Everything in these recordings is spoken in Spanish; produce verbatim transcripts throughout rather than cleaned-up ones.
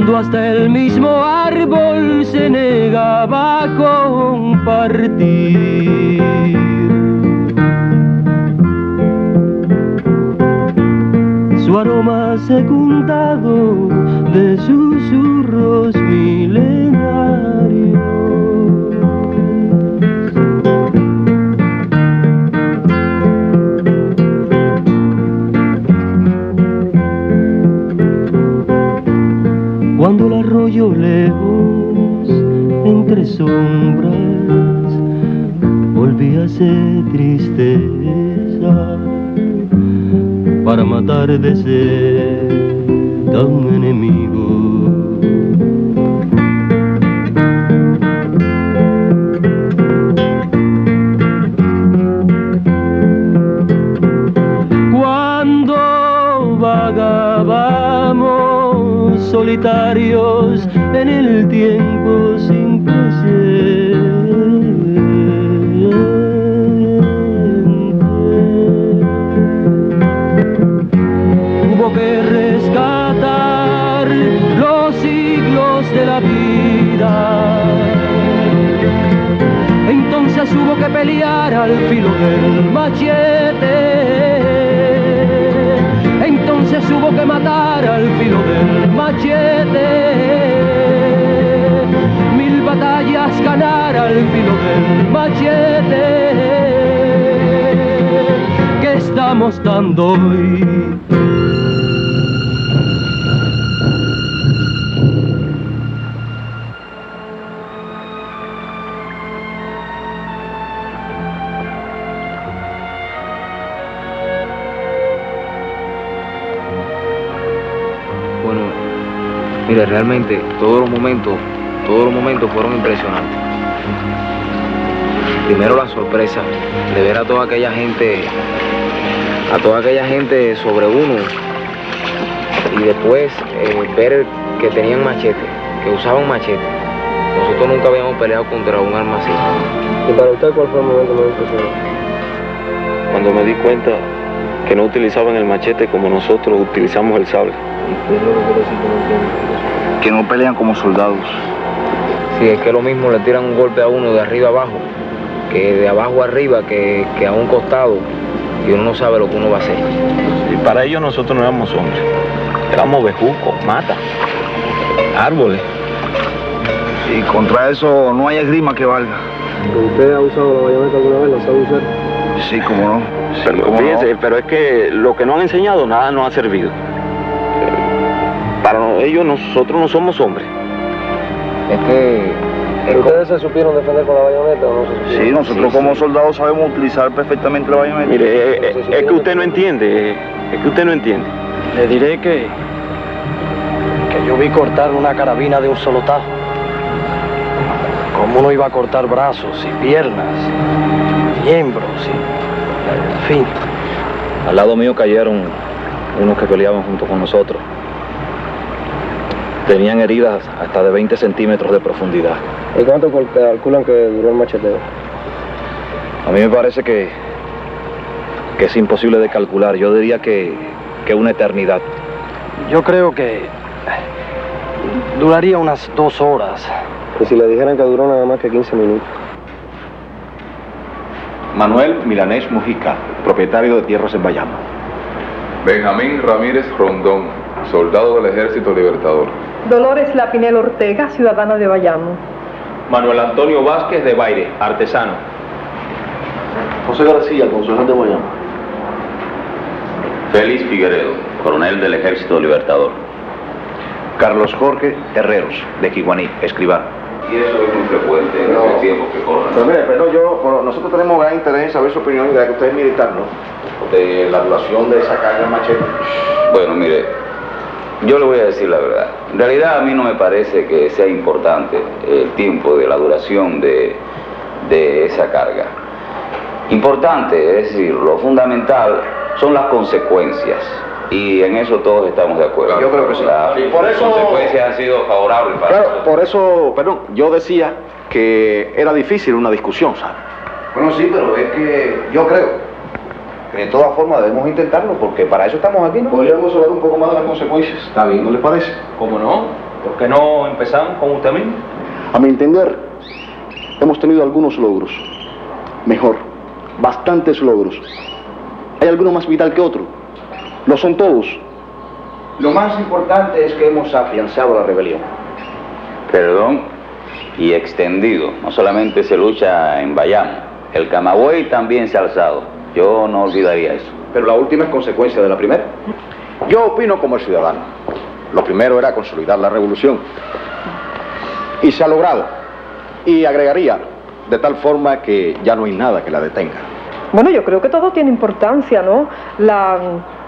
cuando hasta el mismo árbol se negaba a compartir. Su aroma secundado de susurros milenarios. Cuando el arroyo lejos, entre sombras, volvía a ser tristeza, para matar de ser tan enemigo. Cuando vagábamos solitarios en el tiempo sin presente, hubo que rescatar los siglos de la vida. Entonces hubo que pelear al filo del machete. Entonces hubo que matar al filo del machete. Mil batallas ganar al filo del machete. ¿Qué estamos dando hoy? Mire, realmente todos los momentos, todos los momentos fueron impresionantes. Primero la sorpresa de ver a toda aquella gente, a toda aquella gente sobre uno, y después eh, ver que tenían machete, que usaban machete. Nosotros nunca habíamos peleado contra un arma así. ¿Y para usted cuál fue el momento más impresionante? Cuando me di cuenta que no utilizaban el machete como nosotros utilizamos el sable. ¿Qué es lo que quiere decir que no entienden? Que no pelean como soldados. Sí, es que lo mismo le tiran un golpe a uno de arriba abajo, que de abajo arriba, que, que a un costado, y uno no sabe lo que uno va a hacer. Y para ellos nosotros no éramos hombres, éramos bejucos, mata, árboles. Y contra eso no hay esgrima que valga. ¿Usted ha usado la bayoneta alguna vez? ¿La sabe usar? Sí, cómo no. Sí, Pero, cómo fíjense, no. pero es que lo que nos han enseñado nada nos ha servido. Para ellos nosotros no somos hombres. Es que... ¿Pero ustedes se supieron defender con la bayoneta o no se supieron? Sí, nosotros Sí, como sí. soldados sabemos utilizar perfectamente la bayoneta. Mire, eh, eh, es que usted no entiende, eh, es que usted no entiende. Le diré que, que yo vi cortar una carabina de un solo tajo. Como uno iba a cortar brazos y piernas, miembros, y, en fin. Al lado mío cayeron unos que peleaban junto con nosotros. Tenían heridas hasta de veinte centímetros de profundidad. ¿Y cuánto calculan que duró el macheteo? A mí me parece que, que es imposible de calcular. Yo diría que, que una eternidad. Yo creo que duraría unas dos horas. Y si le dijeran que duró nada más que quince minutos. Manuel Milanés Mujica, propietario de tierras en Bayamo. Benjamín Ramírez Rondón, soldado del Ejército Libertador. Dolores Lapinel Ortega, ciudadana de Bayamo. Manuel Antonio Vázquez de Baire, artesano. José García, concejal de Bayamo. Félix Figueredo, coronel del Ejército Libertador. Carlos Jorge Herreros, de Quiguaní, escribano. Y eso es muy frecuente en ese tiempo que corre. Pero mire, pero yo, bueno, nosotros tenemos gran interés en saber su opinión, ya que usted es militar, ¿no? De la duración de esa carga machete. Bueno, mire, yo le voy a decir la verdad. En realidad a mí no me parece que sea importante el tiempo de la duración de, de esa carga. Importante, es decir, lo fundamental son las consecuencias. Y en eso todos estamos de acuerdo. Yo creo que sí. Las y por eso, consecuencias han sido favorables para claro, nosotros. por eso, perdón, yo decía que era difícil una discusión, ¿sabes? Bueno, sí, pero es que yo creo que de todas formas debemos intentarlo, porque para eso estamos aquí, ¿no? Podríamos hablar un poco más de las consecuencias. Está bien, ¿no les parece? ¿Cómo no? ¿Por qué no empezamos con usted mismo? A mi entender, hemos tenido algunos logros. Mejor, bastantes logros. ¿Hay alguno más vital que otro? Lo son todos. Lo más importante es que hemos afianzado la rebelión. Perdón, y extendido. No solamente se lucha en Bayamo, el Camagüey también se ha alzado. Yo no olvidaría eso. Pero la última es consecuencia de la primera. Yo opino como el ciudadano. Lo primero era consolidar la revolución. Y se ha logrado. Y agregaría, de tal forma que ya no hay nada que la detenga. Bueno, yo creo que todo tiene importancia, ¿no? La...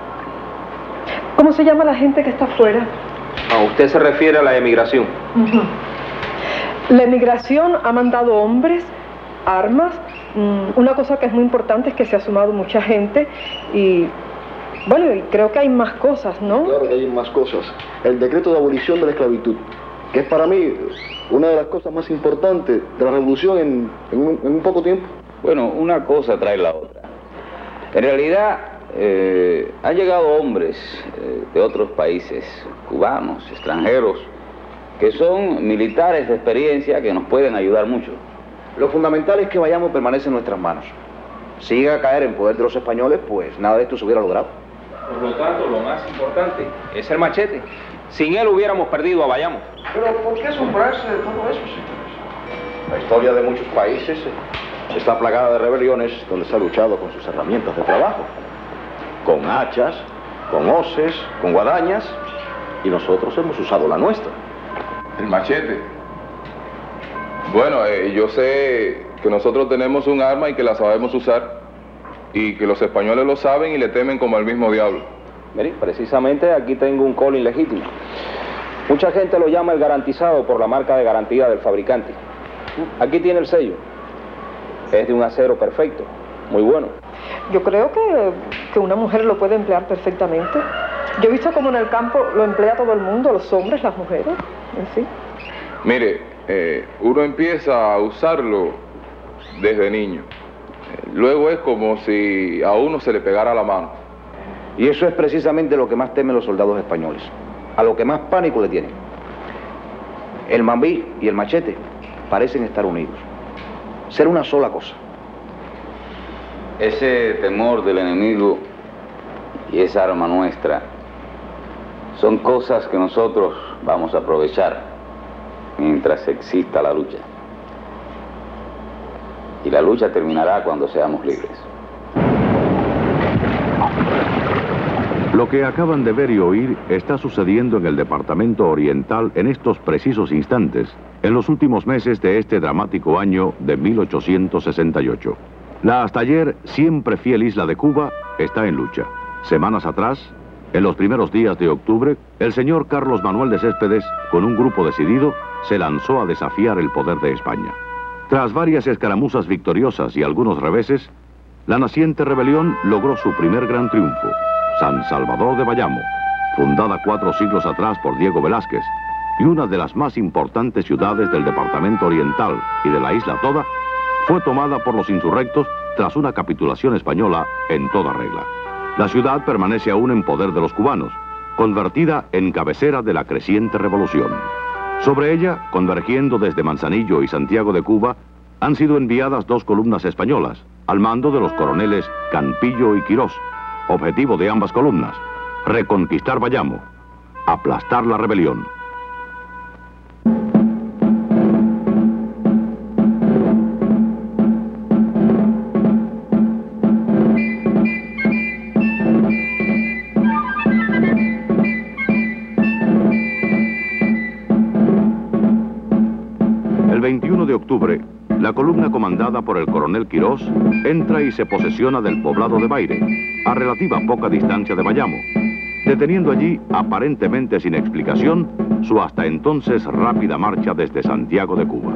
¿Cómo se llama la gente que está afuera? A usted se refiere a la emigración. Uh-huh. La emigración ha mandado hombres, armas. Mm, una cosa que es muy importante es que se ha sumado mucha gente y... Bueno, y creo que hay más cosas, ¿no? Claro que hay más cosas. El decreto de abolición de la esclavitud, que es para mí una de las cosas más importantes de la revolución en, en, un, en un poco tiempo. Bueno, una cosa trae la otra. En realidad, eh, han llegado hombres eh, de otros países, cubanos, extranjeros, que son militares de experiencia que nos pueden ayudar mucho. Lo fundamental es que Bayamo permanece en nuestras manos. Si llega a caer en poder de los españoles, pues nada de esto se hubiera logrado. Por lo tanto, lo más importante es el machete. Sin él hubiéramos perdido a Bayamo. Pero ¿por qué asombrarse de todo eso, señores? La historia de muchos países está plagada de rebeliones donde se ha luchado con sus herramientas de trabajo. Con hachas, con hoces, con guadañas, y nosotros hemos usado la nuestra. El machete. Bueno, eh, yo sé que nosotros tenemos un arma y que la sabemos usar, y que los españoles lo saben y le temen como al mismo diablo. Mire, precisamente aquí tengo un Colin legítimo. Mucha gente lo llama el garantizado por la marca de garantía del fabricante. Aquí tiene el sello. Es de un acero perfecto, muy bueno. Yo creo que, que una mujer lo puede emplear perfectamente. Yo he visto como en el campo lo emplea todo el mundo, los hombres, las mujeres, en fin. Mire, eh, uno empieza a usarlo desde niño. Luego es como si a uno se le pegara la mano. Y eso es precisamente lo que más temen los soldados españoles, a lo que más pánico le tienen. El mambí y el machete parecen estar unidos, ser una sola cosa. Ese temor del enemigo y esa arma nuestra son cosas que nosotros vamos a aprovechar mientras exista la lucha. Y la lucha terminará cuando seamos libres. Lo que acaban de ver y oír está sucediendo en el Departamento Oriental en estos precisos instantes, en los últimos meses de este dramático año de mil ochocientos sesenta y ocho. La hasta ayer siempre fiel isla de Cuba está en lucha. Semanas atrás, en los primeros días de octubre, el señor Carlos Manuel de Céspedes, con un grupo decidido, se lanzó a desafiar el poder de España. Tras varias escaramuzas victoriosas y algunos reveses, la naciente rebelión logró su primer gran triunfo, San Salvador de Bayamo, fundada cuatro siglos atrás por Diego Velázquez, y una de las más importantes ciudades del Departamento Oriental y de la isla toda, fue tomada por los insurrectos tras una capitulación española en toda regla. La ciudad permanece aún en poder de los cubanos, convertida en cabecera de la creciente revolución. Sobre ella, convergiendo desde Manzanillo y Santiago de Cuba, han sido enviadas dos columnas españolas, al mando de los coroneles Campillo y Quirós. Objetivo de ambas columnas, reconquistar Bayamo, aplastar la rebelión. El veintiuno de octubre, la columna comandada por el coronel Quirós entra y se posesiona del poblado de Baire, a relativa poca distancia de Bayamo, deteniendo allí, aparentemente sin explicación, su hasta entonces rápida marcha desde Santiago de Cuba.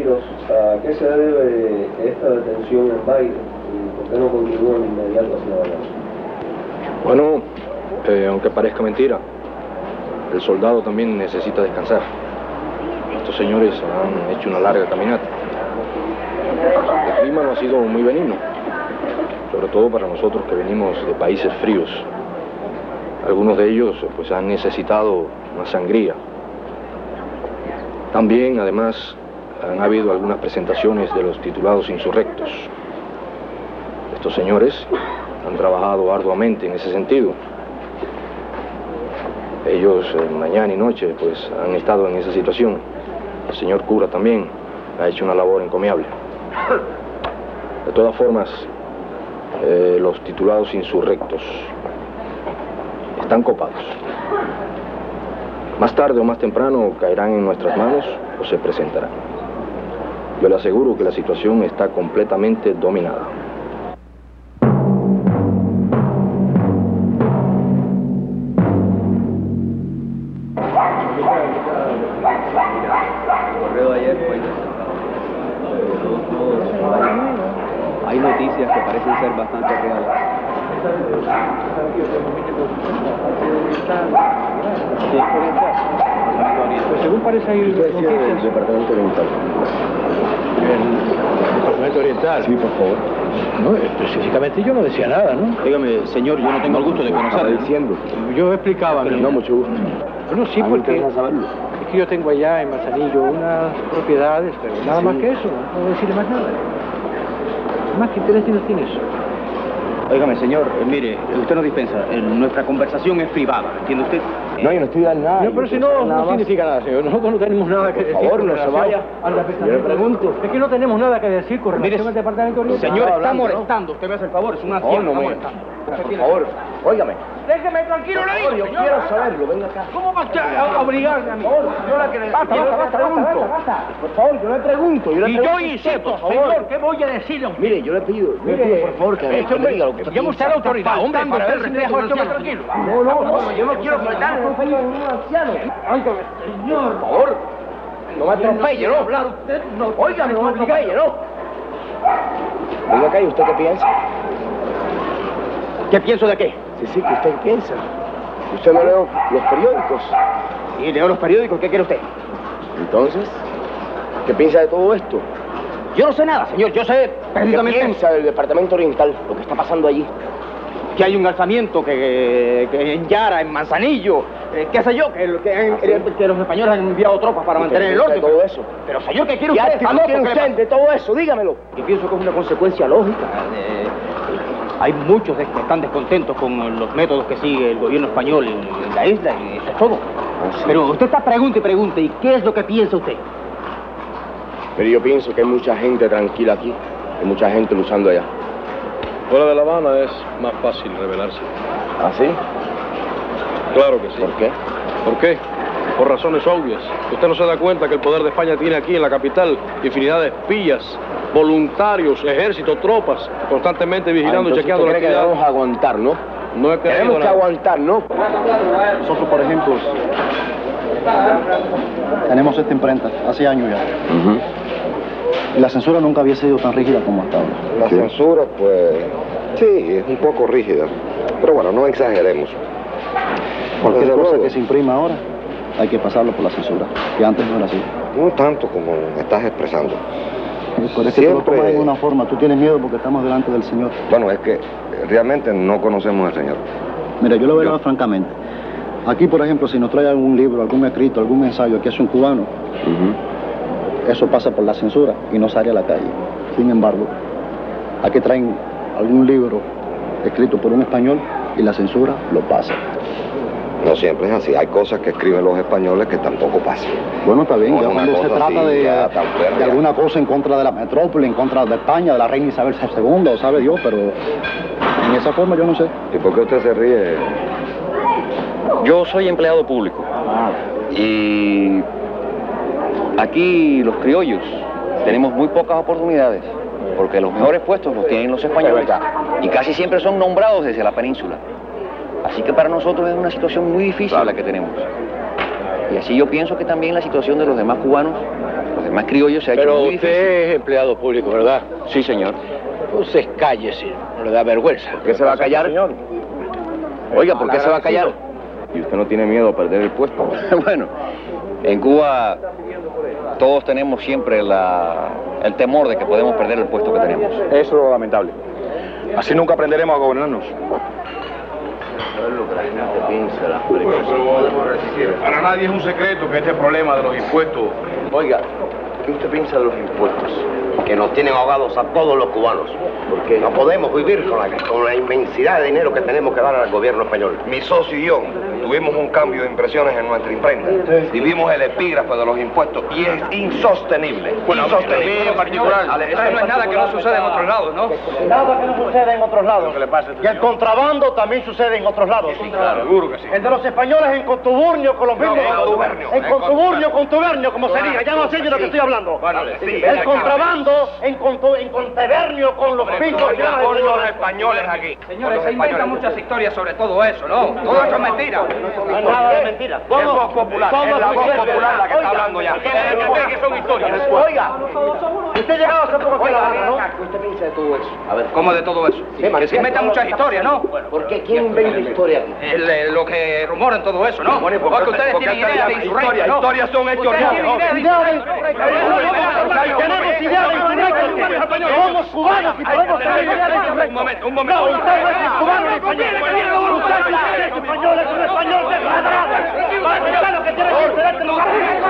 Quiroz, ¿a qué se debe esta detención en Baile y por qué no continúa de inmediato hacia Valladolid? Bueno, eh, aunque parezca mentira, el soldado también necesita descansar. Estos señores han hecho una larga caminata. El clima no ha sido muy benigno, sobre todo para nosotros que venimos de países fríos. Algunos de ellos pues han necesitado una sangría. También, además, han habido algunas presentaciones de los titulados insurrectos. Estos señores han trabajado arduamente en ese sentido. Ellos eh, mañana y noche pues han estado en esa situación. El señor cura también ha hecho una labor encomiable. De todas formas, eh, los titulados insurrectos están copados. Más tarde o más temprano caerán en nuestras manos o se presentarán. Yo le aseguro que la situación está completamente dominada. Hay noticias que parecen ser bastante reales. Pues según parece hay noticias del Departamento Oriental. El Departamento Oriental. Sí, por favor. No, específicamente yo no decía nada, ¿no? Dígame, señor, yo no tengo el gusto de conocerlo. Estaba diciendo. Yo explicaba. Pero no, mucho gusto. Bueno, sí, A mí me porque interesa saberlo. es que yo tengo allá en Manzanillo unas propiedades, pero nada Sí. más que eso, no puedo decirle más nada. Más que interés no tiene eso. Óigame, señor, eh, mire, usted no dispensa. Eh, nuestra conversación es privada, ¿entiende usted? No, yo no estoy dando nada. No, pero si no, no significa nada, señor. Nosotros no tenemos nada que decir. Por favor, con no se relación vaya. al Yo le departamento. pregunto. Es que no tenemos nada que decir con Mire, relación al Departamento Oriental. Señor, está hablando, ¿no? molestando. Usted me hace el favor, es una No, hacienda. no me... está molestando. Por favor, óigame. Déjeme tranquilo, Por le favor, digo, yo señor. quiero saberlo, venga acá. ¿Cómo va a obligarme a mí? Yo la que le Basta, basta, basta, basta, basta. Por favor, yo le pregunto. Yo le Y pregunto yo a usted, insisto, por favor. señor, ¿qué voy a decirle a usted? Mire, yo le pido, yo le pido, por favor, que me, que me diga lo que Llame usted a la autoridad, hombre, para ver si me deja esto más tranquilo. No, no, no, yo no quiero faltar el respeto de ningún anciano. Óigame, señor. Por favor, no me atropelle, ¿no? Hablar usted, no. Óigame, no me atropelle, ¿no? Venga acá, ¿y usted qué piensa? ¿Qué pienso de qué? Sí, sí, ¿qué usted piensa? ¿Usted no lee los periódicos? Sí, leo los periódicos. ¿Qué quiere usted? Entonces, ¿qué piensa de todo esto? Yo no sé nada, señor. Yo sé ¿Qué precisamente piensa del Departamento Oriental, lo que está pasando allí? que hay un alzamiento, que, que en Yara, en Manzanillo, eh, qué sé yo, que, que, que, que los españoles han enviado tropas para mantener el orden. todo eso? Pero, señor, ¿qué quiere ¿Qué usted? actitud tiene usted de todo eso? Dígamelo. Yo pienso que es una consecuencia lógica. Eh, hay muchos que están descontentos con los métodos que sigue el gobierno español en, en la isla, y eso es todo. Pero usted está pregunta y pregunta, ¿y qué es lo que piensa usted? Pero yo pienso que hay mucha gente tranquila aquí, hay mucha gente luchando allá. Fuera de La Habana es más fácil rebelarse. ¿Ah, sí? Claro que sí. ¿Por qué? ¿Por qué? Por razones obvias. Usted no se da cuenta que el poder de España tiene aquí en la capital infinidad de espías, voluntarios, ejércitos, tropas, constantemente vigilando y ah, chequeando la cree que actividad. debemos aguantar, ¿no? No he querido Tenemos que nada. aguantar, ¿no? Nosotros, por ejemplo, tenemos esta imprenta hace años ya. Y la censura nunca había sido tan rígida como hasta ahora. La censura, pues, sí, es un poco rígida. Pero bueno, no exageremos. Cualquier Desde cosa luego. que se imprima ahora, hay que pasarlo por la censura, que antes no era así. No tanto como estás expresando. Pero es que tú lo Siempre- tomas de una forma, tú tienes miedo porque estamos delante del Señor. Bueno, es que realmente no conocemos al Señor. Mira, yo lo veo francamente. Aquí, por ejemplo, si nos trae algún libro, algún escrito, algún ensayo que hace un cubano, eso pasa por la censura y no sale a la calle. Sin embargo, aquí traen algún libro escrito por un español y la censura lo pasa. No siempre es así. Hay cosas que escriben los españoles que tampoco pasan. Bueno, está bien, No, ya es una cuando se cosa trata así, de, ya tan fuerte, de ya. alguna cosa en contra de la metrópoli, en contra de España, de la reina Isabel segunda, o sabe Dios, pero en esa forma yo no sé. ¿Y por qué usted se ríe? Yo soy empleado público y aquí los criollos tenemos muy pocas oportunidades porque los mejores puestos los tienen los españoles y casi siempre son nombrados desde la península. Así que para nosotros es una situación muy difícil la que tenemos. Y así yo pienso que también la situación de los demás cubanos, los demás más criollo se ha hecho Pero muy usted difícil. es empleado público, ¿verdad? Sí, señor. Entonces cállese, no le da vergüenza. ¿Por qué se va a callar? Oiga, ¿por qué se va a callar? ¿Y usted no tiene miedo a perder el puesto? Bueno, en Cuba todos tenemos siempre la, el temor de que podemos perder el puesto que tenemos. Eso es lo lamentable. Así nunca aprenderemos a gobernarnos. Para nadie es un secreto que este problema de los impuestos... Oiga, ¿qué usted piensa de los impuestos? Que nos tienen ahogados a todos los cubanos. Porque no podemos vivir con la, con la inmensidad de dinero que tenemos que dar al gobierno español. Mi socio y yo tuvimos un cambio de impresiones en nuestra imprenta. Y vimos el epígrafe de los impuestos y es insostenible. Bueno, insostenible. en particular, eso no es nada que no suceda en otros lados, ¿no? Nada que no suceda en otros lados. Y el contrabando también sucede en otros lados. Sí, claro, seguro que sí. El de los españoles en contubernio con los mismos. en contubernio. En contubernio, contubernio, como se diga. Ya no sé de lo que estoy hablando. El contrabando en contu- en contubernio con los mismos. Con los españoles aquí. Señores, se inventan muchas historias sobre todo eso, ¿no? Todo eso es mentira. No es nada de mentira. Es voz popular, es la voz popular la que está hablando ya. Que son historias. Oiga, usted llegaba hace poco aquí a La Habana, ¿no? ¿Qué usted piensa de todo eso? A ver, ¿cómo de todo eso? Que se inventan muchas historias, ¿no? ¿Por qué? ¿Quién inventa historias aquí? El, eh, lo que rumoran todo eso, ¿no? Bueno, Porque ustedes tienen idea de insurrección, ¿no? Historias son hechos Ustedes tienen idea de insurrección. Tenemos idea de insurrección. Somos cubanos y podemos tener idea de insurrección. Un momento, un momento. No, usted no es cubano ni español. Usted es español, es un español desmadrado. Usted lo que tiene que hacer es lugar.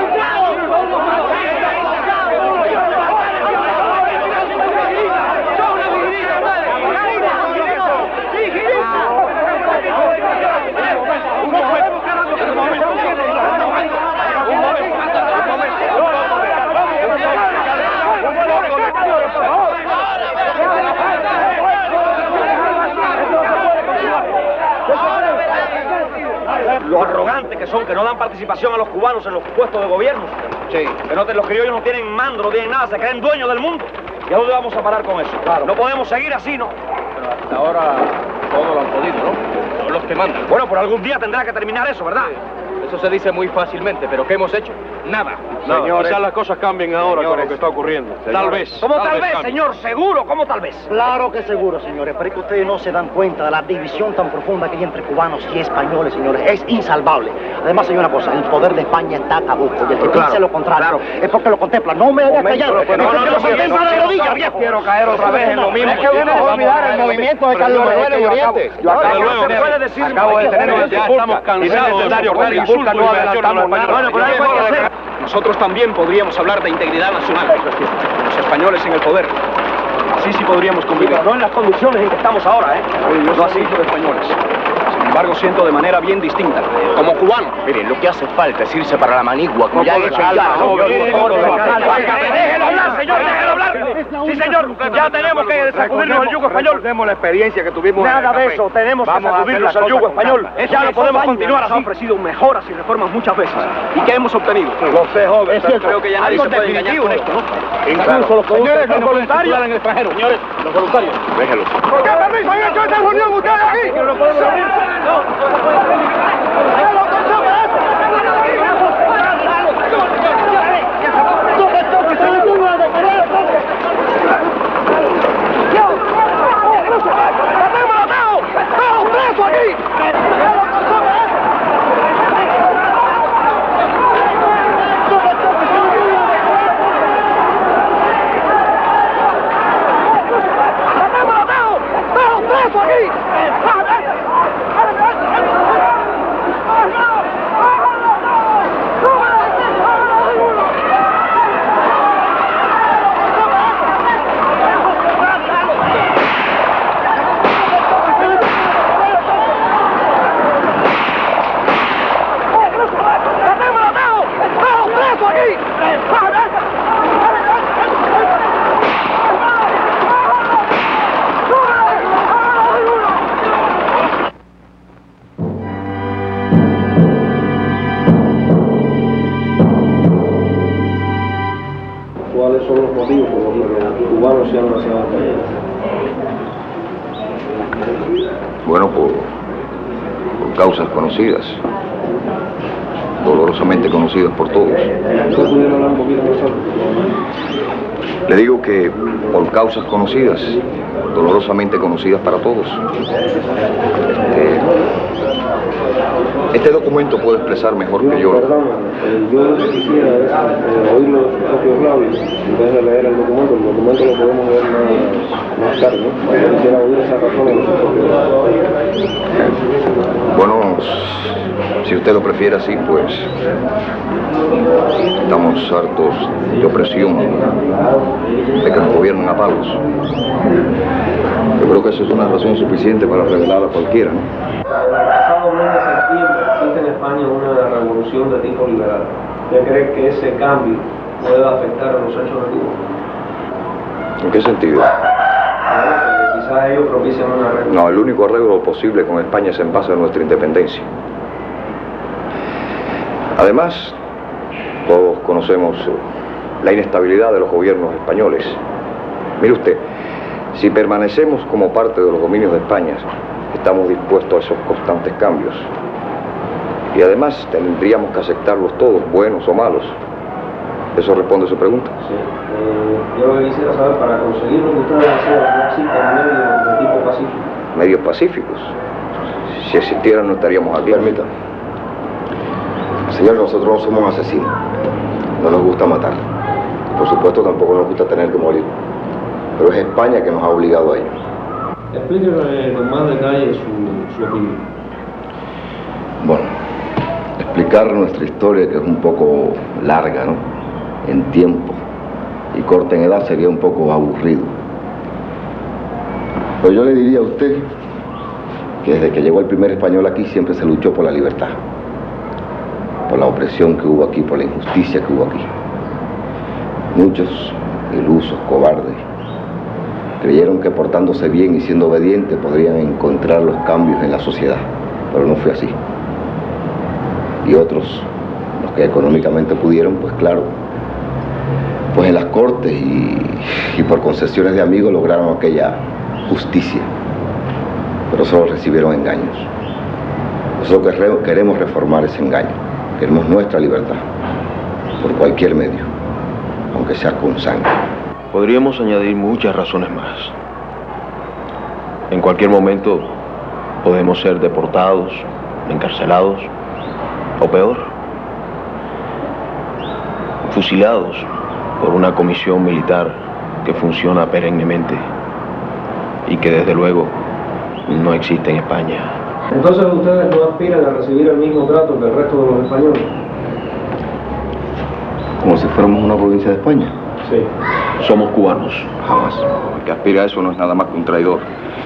Los arrogantes que son, que no dan participación a los cubanos en los puestos de gobierno. Sí. Que no te, los criollos no tienen mando, no tienen nada, se creen dueños del mundo. ¿Y a dónde vamos a parar con eso? Claro. No podemos seguir así, ¿no? Pero hasta ahora todo lo han podido, ¿no? Son los que mandan. Bueno, por algún día tendrá que terminar eso, ¿verdad? Sí. Eso se dice muy fácilmente, pero ¿qué hemos hecho? Nada. No, Señores, quizás las cosas cambien ahora señores, con lo que está ocurriendo. Señores. Tal vez. ¿Cómo tal, tal vez, cambie. señor? ¿Seguro? ¿Cómo tal vez? Claro que seguro, señores, pero es que ustedes no se dan cuenta de la división tan profunda que hay entre cubanos y españoles, señores. Es insalvable. Además, hay una cosa, el poder de España está caduco. Y el que Claro, dice lo contrario claro. es porque lo contempla. No me hagas callar. No, no, no, no, no, de rodillas, no, viejo. Quiero caer otra vez en lo mismo. Es que vienes a olvidar el movimiento de Carlos Manuel en Oriente. Desde luego, se puede decir. Acabo de tener ya estamos cansados de soportar insultos no adelantamos nada. Bueno, pero algo hay que hacer. Nosotros también podríamos hablar de integridad nacional. Los españoles en el poder. Así sí podríamos convivir. No en las condiciones en que estamos ahora, ¿eh? No así los españoles. Sin embargo, siento de manera bien distinta, como cubano. Miren, lo que hace falta es irse para la manigua, como ya he hecho ya. ¡Déjelo hablar, señor! ¡Déjelo hablar! Sí, señor, ya tenemos que sacudirnos el yugo español. Recordemos la experiencia que tuvimos Nada de eso, tenemos que sacudirnos el yugo español. Ya no podemos continuar así. Ha ofrecido mejoras y reformas muchas veces. ¿Y qué hemos obtenido? Lo sé, joven. Creo que ya nadie se puede engañar con esto, ¿no? Incluso los señores, los voluntarios. En el extranjero. Señores, los voluntarios. Déjelos. ¿Por qué permiso han hecho esta reunión ustedes aquí? Que no podemos abrir. ¿Cuáles son los motivos por los que los cubanos se han lanzado a pelear? Bueno, por, por causas conocidas. dolorosamente conocidas por todos. ¿Pudiera hablar un poquito más alto? Le digo que por causas conocidas, dolorosamente conocidas para todos. Este, este documento puede expresar mejor que yo. Perdón, eh, yo lo que quisiera es eh, oírlo de sus propios labios, en vez de leer el documento. El documento lo podemos leer más, más tarde, ¿no? Yo quisiera oír esa razón de sus propios labios. Bueno, si usted lo prefiere así, pues estamos hartos de opresión, de que nos gobiernen a palos. Yo creo que eso es una razón suficiente para revelar a cualquiera, ¿no? El pasado mes de septiembre existe en España una revolución de tipo liberal. ¿Usted cree que ese cambio puede afectar a los hechos de Cuba? ¿En qué sentido? Bueno, porque quizás ellos propician una arreglo. No, el único arreglo posible con España es en base a nuestra independencia. Además, todos conocemos la inestabilidad de los gobiernos españoles. Mire usted, si permanecemos como parte de los dominios de España, estamos dispuestos a esos constantes cambios. Y además tendríamos que aceptarlos todos, buenos o malos. ¿Eso responde a su pregunta? Sí. Eh, yo lo que quisiera saber, para conseguir lo que ustedes desean, ¿no existen medios de tipo pacífico? Medios pacíficos. Si existieran no estaríamos aquí. Permita. Señor, nosotros no somos asesinos. No nos gusta matar. Por supuesto tampoco nos gusta tener que morir. Pero es España que nos ha obligado a ello. Explíqueme con más detalle su, su opinión. Bueno, explicar nuestra historia, que es un poco larga, ¿no? En tiempo y corta en edad, sería un poco aburrido. Pero yo le diría a usted que desde que llegó el primer español aquí siempre se luchó por la libertad, por la opresión que hubo aquí, por la injusticia que hubo aquí. Muchos ilusos, cobardes, creyeron que portándose bien y siendo obedientes podrían encontrar los cambios en la sociedad, pero no fue así. Y otros, los que económicamente pudieron, pues claro, pues en las cortes y, y por concesiones de amigos lograron aquella justicia, pero solo recibieron engaños. Nosotros queremos reformar ese engaño, queremos nuestra libertad, por cualquier medio, aunque sea con sangre. Podríamos añadir muchas razones más. En cualquier momento podemos ser deportados, encarcelados, o peor, fusilados por una comisión militar que funciona perennemente y que desde luego no existe en España. Entonces ustedes no aspiran a recibir el mismo trato que el resto de los españoles. Como si fuéramos una provincia de España. Sí. Somos cubanos. Jamás. El que aspira a eso no es nada más que un traidor.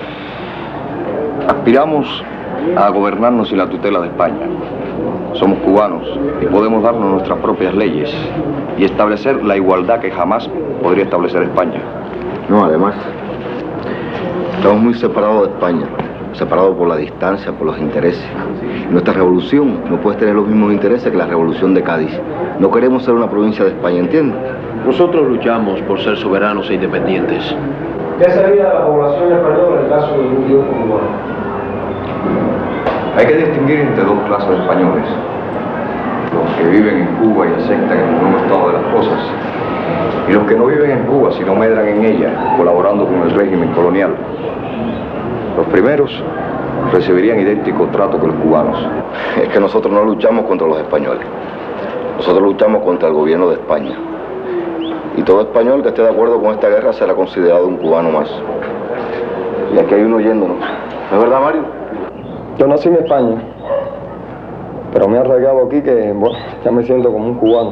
Aspiramos a gobernarnos sin la tutela de España. Somos cubanos y podemos darnos nuestras propias leyes y establecer la igualdad que jamás podría establecer España. No, además, estamos muy separados de España, separados por la distancia, por los intereses. Nuestra revolución no puede tener los mismos intereses que la revolución de Cádiz. No queremos ser una provincia de España, ¿entiendes? Nosotros luchamos por ser soberanos e independientes. ¿Qué sería de la población española en el caso de un triunfo cubano? Hay que distinguir entre dos clases de españoles. Los que viven en Cuba y aceptan el nuevo estado de las cosas, y los que no viven en Cuba, sino medran en ella, colaborando con el régimen colonial. Los primeros recibirían idéntico trato que los cubanos. Es que nosotros no luchamos contra los españoles. Nosotros luchamos contra el gobierno de España. Y todo español que esté de acuerdo con esta guerra será considerado un cubano más. Y aquí hay uno oyéndonos. ¿No es verdad, Mario? Yo nací en España, pero me he arraigado aquí que, bueno, ya me siento como un cubano.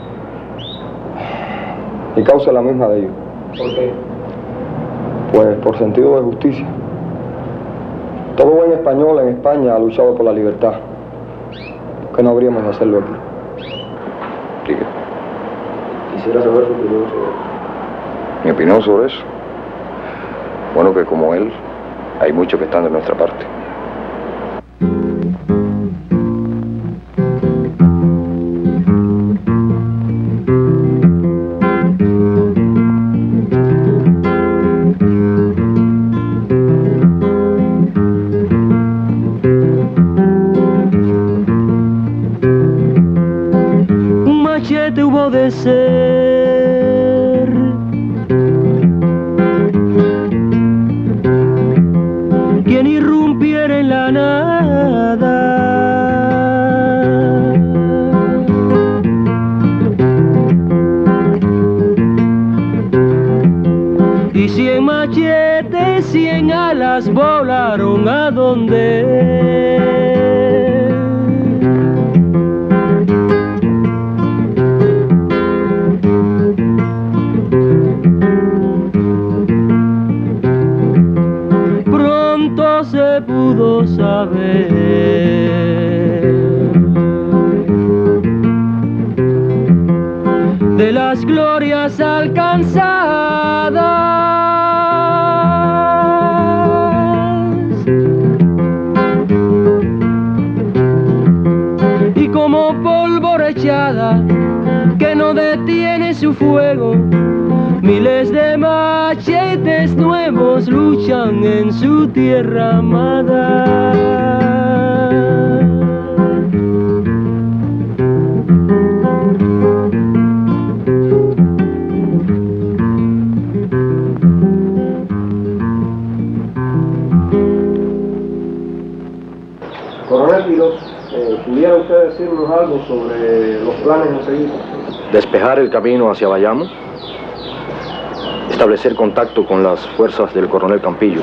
Y causa la misma de ellos. ¿Por qué? Pues por sentido de justicia. Todo buen español en España ha luchado por la libertad. ¿Por qué no habríamos de hacerlo aquí? Diga. Quisiera saber su opinión sobre eso. ¿Mi opinión sobre eso? Bueno, que como él, hay muchos que están de nuestra parte. y cien machetes, cien alas volaron a donde. Pronto se pudo saber de las glorias alcanzadas y como pólvora echada que no detiene su fuego, miles de machetes nuevos luchan en su tierra amada. Coronel Quiroz, eh, ¿pudiera usted decirnos algo sobre los planes a seguir? Despejar el camino hacia Bayamo, establecer contacto con las fuerzas del coronel Campillo,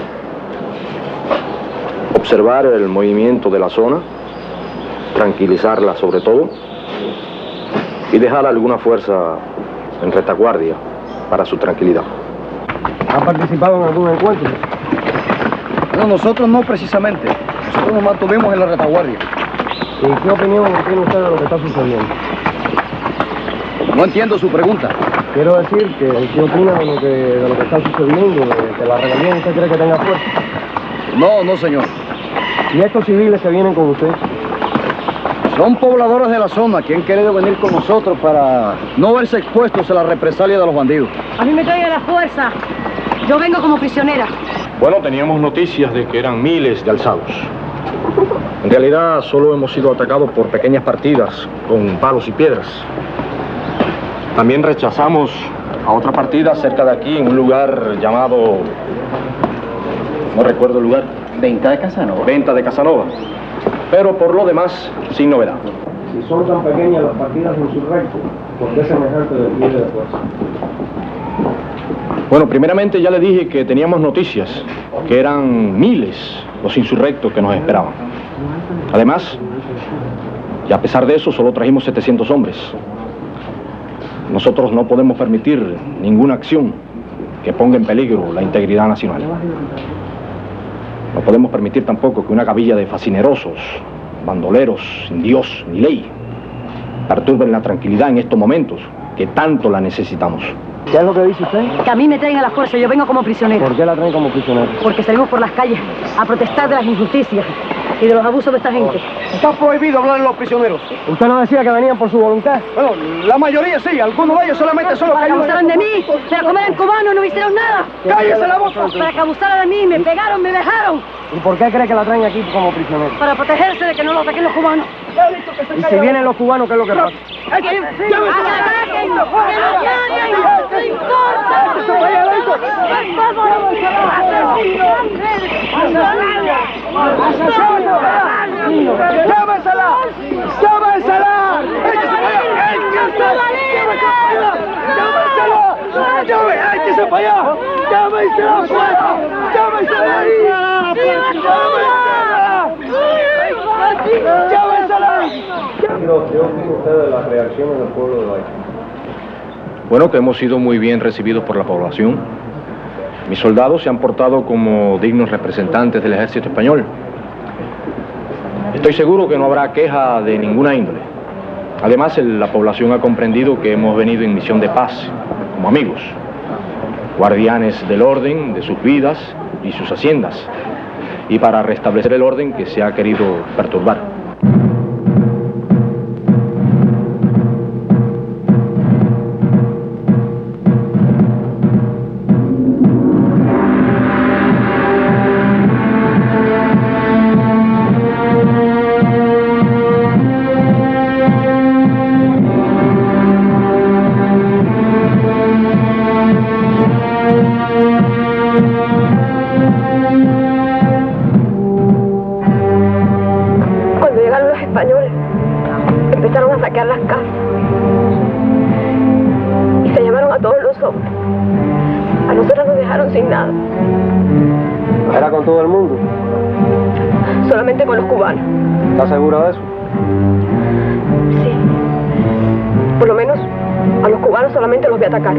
observar el movimiento de la zona, tranquilizarla sobre todo, y dejar alguna fuerza en retaguardia para su tranquilidad. ¿Ha participado en algún encuentro? No, nosotros no precisamente. Nosotros nos mantuvimos en la retaguardia. ¿Y qué opinión tiene usted de lo que está sucediendo? No entiendo su pregunta. Quiero decir que ¿qué opina de lo que, de lo que está sucediendo, de que la rebelión usted cree que tenga fuerza? No, no, señor. ¿Y estos civiles que vienen con usted? Son pobladores de la zona que han querido venir con nosotros para no verse expuestos a la represalia de los bandidos. A mí me trae la fuerza. Yo vengo como prisionera. Bueno, teníamos noticias de que eran miles de alzados. En realidad solo hemos sido atacados por pequeñas partidas con palos y piedras. También rechazamos a otra partida cerca de aquí, en un lugar llamado... no recuerdo el lugar. Venta de Casanova. Venta de Casanova. Pero por lo demás, sin novedad. Si son tan pequeñas las partidas insurrectas, ¿por qué semejante despliegue de fuerza? Bueno, primeramente ya le dije que teníamos noticias, que eran miles los insurrectos que nos esperaban. Además, y a pesar de eso, solo trajimos setecientos hombres. Nosotros no podemos permitir ninguna acción que ponga en peligro la integridad nacional. No podemos permitir tampoco que una gavilla de fascinerosos, bandoleros, sin Dios ni ley, perturben la tranquilidad en estos momentos que tanto la necesitamos. ¿Qué es lo que dice usted? Que a mí me traen a la fuerza, yo vengo como prisionera. ¿Por qué la traen como prisionera? Porque salimos por las calles a protestar de las injusticias y de los abusos de esta gente. Está prohibido hablar de los prisioneros. ¿Usted no decía que venían por su voluntad? Bueno, la mayoría sí, algunos de ellos solamente son los Para que abusaran de mí, para comer en cubano, no me hicieron nada. ¡Cállese la boca! Para que abusaran de mí, me pegaron, me dejaron. ¿Y por qué cree que la traen aquí como prisionera? Para protegerse de que no lo ataquen los cubanos. ¿Y si vienen los cubanos, qué es lo que pasa? ¡Que ataquen! ¡Que nos ataquen! ¡No importa! ¡Llámesela! ¡Llámesela! ¡Llámesela! ¡Échese para allá! ¡Llámesela! ¡Llámesela ahí! ¡Llámesela! ¿Qué opina usted de las reacciones del pueblo de Haití? Bueno, que hemos sido muy bien recibidos por la población. Mis soldados se han portado como dignos representantes del ejército español. Estoy seguro que no habrá queja de ninguna índole. Además, el- la población ha comprendido que hemos venido en misión de paz, como amigos, guardianes del orden, de sus vidas y sus haciendas, y para restablecer el orden que se ha querido perturbar. nosotros nos dejaron sin nada. ¿Era con todo el mundo? Solamente con los cubanos. ¿Estás segura de eso? Sí. Por lo menos a los cubanos solamente los voy a atacar.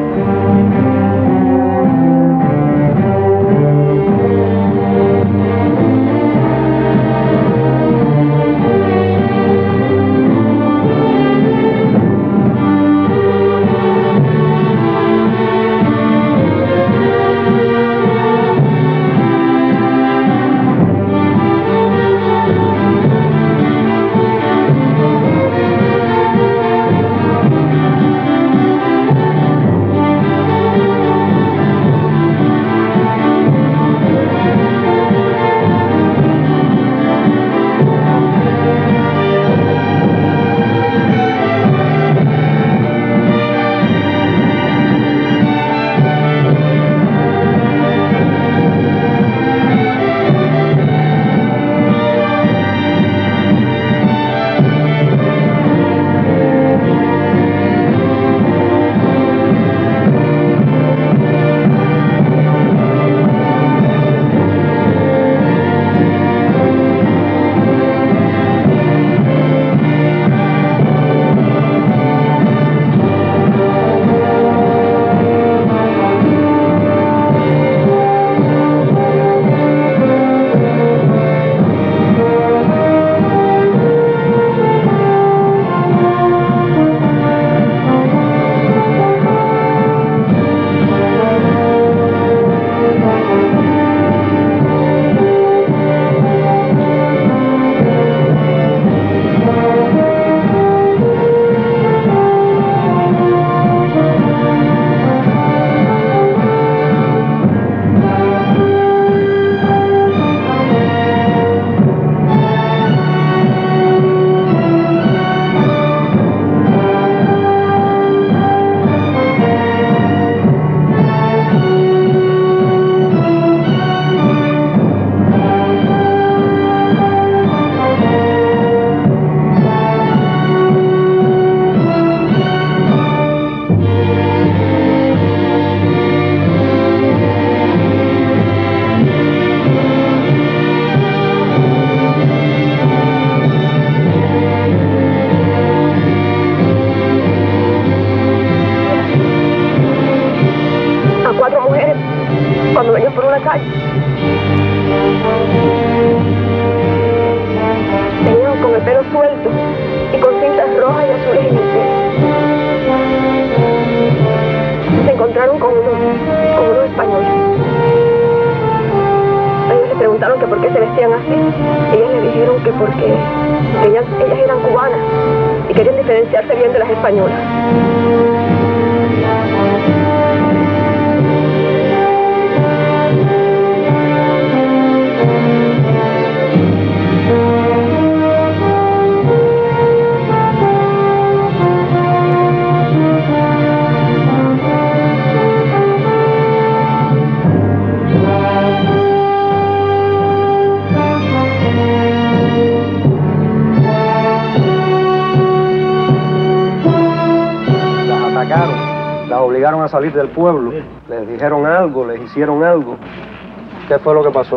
Venían con el pelo suelto y con cintas rojas y azules en el pelo. Se encontraron con unos, con unos españoles. Ellos le preguntaron que por qué se vestían así. Ellas le dijeron que porque ellas, ellas eran cubanas y querían diferenciarse bien de las españolas. Las obligaron a salir del pueblo, les dijeron algo, les hicieron algo. ¿Qué fue lo que pasó?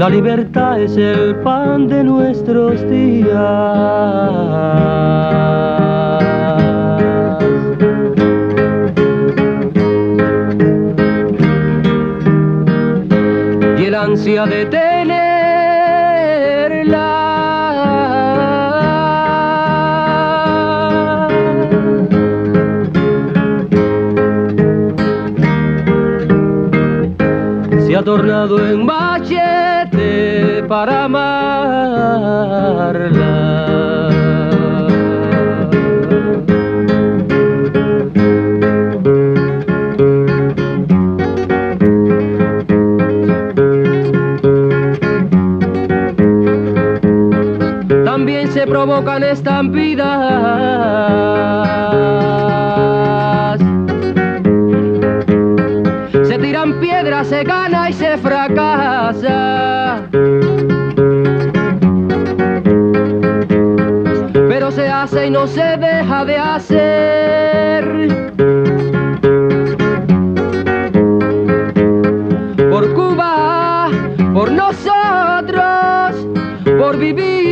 La libertad es el pan de nuestros días. Y el ansia de tenerla. Se ha tornado en machete para amarla. También se provocan estampidas. Se tiran piedras, se gana y se fracasa. Pero se hace y no se deja de hacer. Por Cuba, por nosotros, por vivir.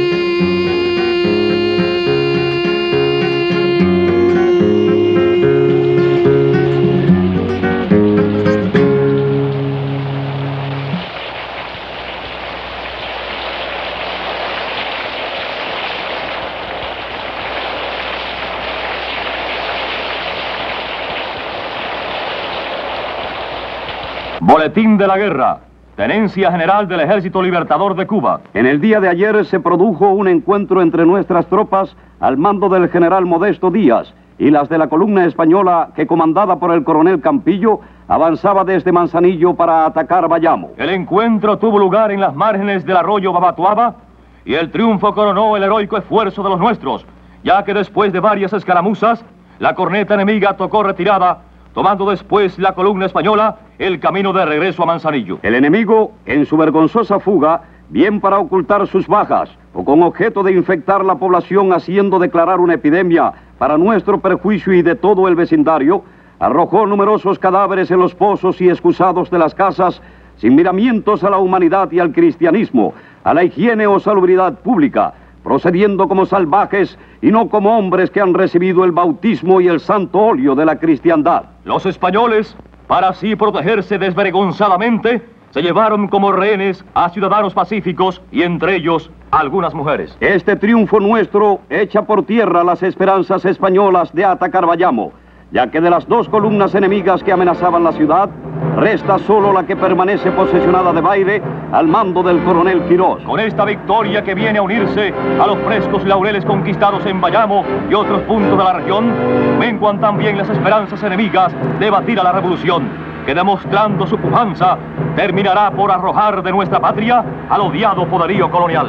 Boletín de la guerra. Tenencia General del Ejército Libertador de Cuba. En el día de ayer se produjo un encuentro entre nuestras tropas al mando del general Modesto Díaz y las de la columna española que, comandada por el coronel Campillo, avanzaba desde Manzanillo para atacar Bayamo. El encuentro tuvo lugar en las márgenes del arroyo Babatuaba y el triunfo coronó el heroico esfuerzo de los nuestros, ya que después de varias escaramuzas, la corneta enemiga tocó retirada, tomando después la columna española el camino de regreso a Manzanillo. El enemigo, en su vergonzosa fuga, bien para ocultar sus bajas o con objeto de infectar la población haciendo declarar una epidemia para nuestro perjuicio y de todo el vecindario, arrojó numerosos cadáveres en los pozos y excusados de las casas, sin miramientos a la humanidad y al cristianismo, a la higiene o salubridad pública, procediendo como salvajes y no como hombres que han recibido el bautismo y el santo óleo de la cristiandad. Los españoles, para así protegerse desvergonzadamente, se llevaron como rehenes a ciudadanos pacíficos y entre ellos algunas mujeres. Este triunfo nuestro echa por tierra las esperanzas españolas de atacar Bayamo, ya que de las dos columnas enemigas que amenazaban la ciudad, resta solo la que permanece posesionada de Baire al mando del coronel Quirós. Con esta victoria que viene a unirse a los frescos laureles conquistados en Bayamo y otros puntos de la región, menguan también las esperanzas enemigas de batir a la revolución, que demostrando su pujanza, terminará por arrojar de nuestra patria al odiado poderío colonial.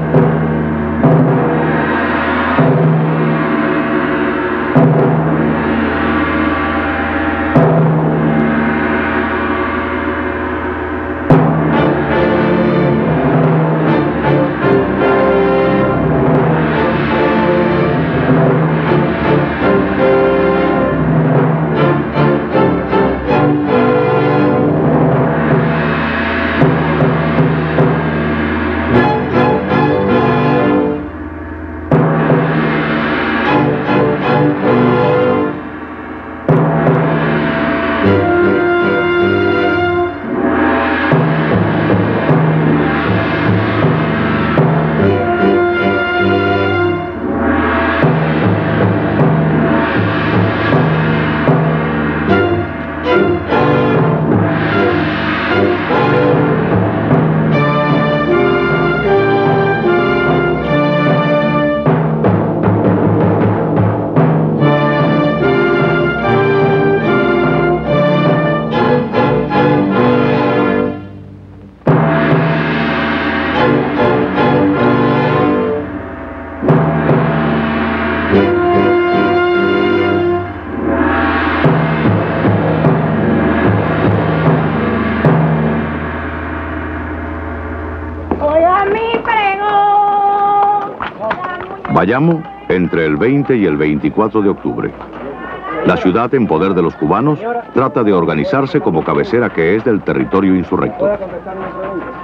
Bayamo entre el veinte y el veinticuatro de octubre. La ciudad, en poder de los cubanos, trata de organizarse como cabecera que es del territorio insurrecto.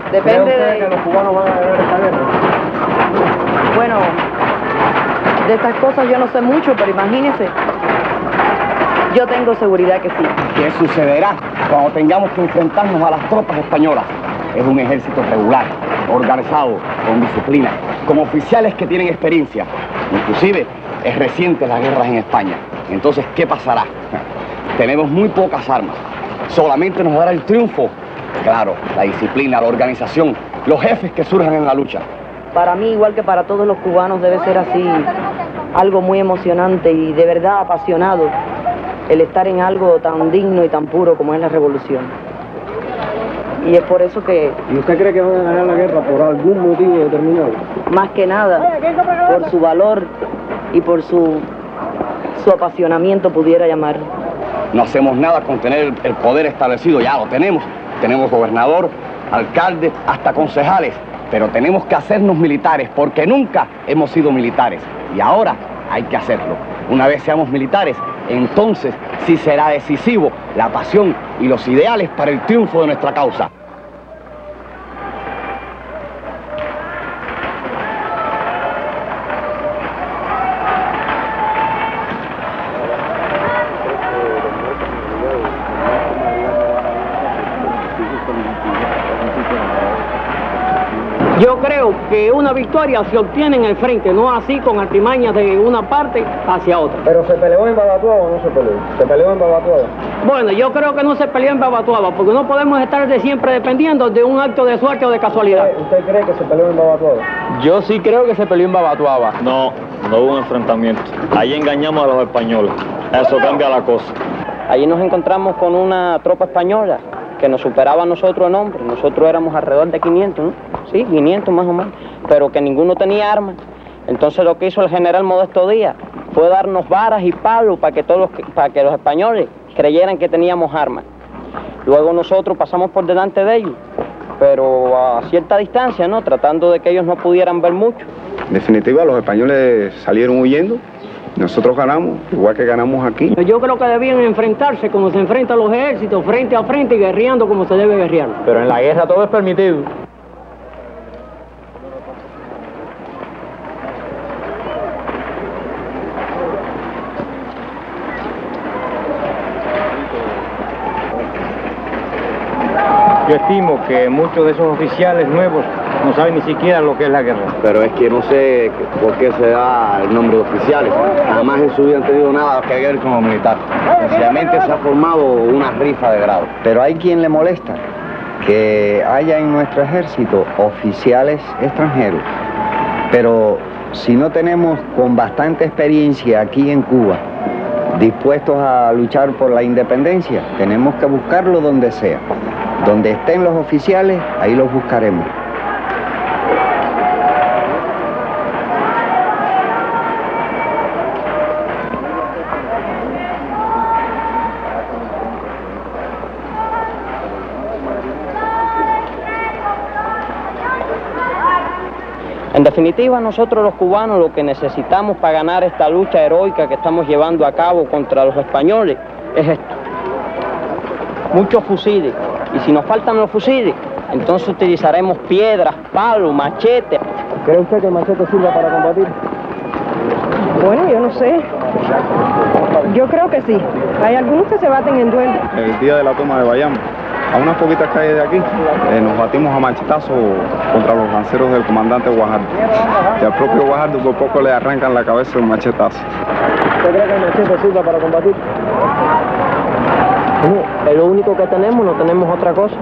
Depende ¿Cree usted de... que los cubanos van a ganar esta guerra? Bueno, de estas cosas yo no sé mucho, pero imagínese. Yo tengo seguridad que sí. ¿Qué sucederá cuando tengamos que enfrentarnos a las tropas españolas? Es un ejército regular, organizado, con disciplina, con oficiales que tienen experiencia. Inclusive, es reciente las guerras en España. Entonces, ¿qué pasará? Tenemos muy pocas armas. Solamente nos dará el triunfo. Claro, la disciplina, la organización, los jefes que surjan en la lucha. Para mí, igual que para todos los cubanos, debe ser así, algo muy emocionante y de verdad apasionado el estar en algo tan digno y tan puro como es la revolución. Y es por eso que... ¿Y usted cree que van a ganar la guerra por algún motivo determinado? Más que nada, por su valor y por su, su apasionamiento, pudiera llamarlo. No hacemos nada con tener el, el poder establecido, ya lo tenemos. Tenemos gobernador, alcalde, hasta concejales. Pero tenemos que hacernos militares, porque nunca hemos sido militares. Y ahora hay que hacerlo. Una vez seamos militares, entonces sí será decisivo la pasión y los ideales para el triunfo de nuestra causa. Yo creo que una victoria se obtiene en el frente, no así con artimañas de una parte hacia otra. ¿Pero se peleó en Babatuaba o no se peleó? ¿Se peleó en Babatuaba? Bueno, yo creo que no se peleó en Babatuaba, porque no podemos estar de siempre dependiendo de un acto de suerte o de casualidad. ¿Usted, usted cree que se peleó en Babatuaba? Yo sí creo que se peleó en Babatuaba. No, no hubo un enfrentamiento. Ahí engañamos a los españoles. Eso cambia la cosa. Allí nos encontramos con una tropa española que nos superaba a nosotros en nombre. Nosotros éramos alrededor de quinientos, ¿no? Sí, quinientos más o menos, pero que ninguno tenía armas. Entonces lo que hizo el general Modesto Díaz fue darnos varas y palos para que, todos los, para que los españoles creyeran que teníamos armas. Luego nosotros pasamos por delante de ellos, pero a cierta distancia, ¿no? Tratando de que ellos no pudieran ver mucho. En definitiva, los españoles salieron huyendo. Nosotros ganamos, igual que ganamos aquí. Yo creo que debían enfrentarse como se enfrentan los ejércitos, frente a frente y guerreando como se debe guerrear. Pero en la guerra todo es permitido. Yo estimo que muchos de esos oficiales nuevos no saben ni siquiera lo que es la guerra. Pero es que no sé por qué se da el nombre de oficiales. Jamás en su vida han tenido nada que ver con lo militar. Sencillamente se ha formado una rifa de grado. Pero hay quien le molesta que haya en nuestro ejército oficiales extranjeros. Pero si no tenemos con bastante experiencia aquí en Cuba, dispuestos a luchar por la independencia, tenemos que buscarlo donde sea. Donde estén los oficiales, ahí los buscaremos. En definitiva, nosotros los cubanos lo que necesitamos para ganar esta lucha heroica que estamos llevando a cabo contra los españoles es esto. Muchos fusiles. Y si nos faltan los fusiles, entonces utilizaremos piedras, palos, machetes. ¿Cree usted que el machete sirva para combatir? Bueno, yo no sé. Yo creo que sí. Hay algunos que se baten en duelo. El día de la toma de Bayamo, a unas poquitas calles de aquí, eh, nos batimos a machetazos contra los lanceros del comandante Guajardo. Y al propio Guajardo por poco le arrancan la cabeza un machetazo. ¿Usted cree que el machete sirva para combatir? No, es lo único que tenemos, no tenemos otra cosa.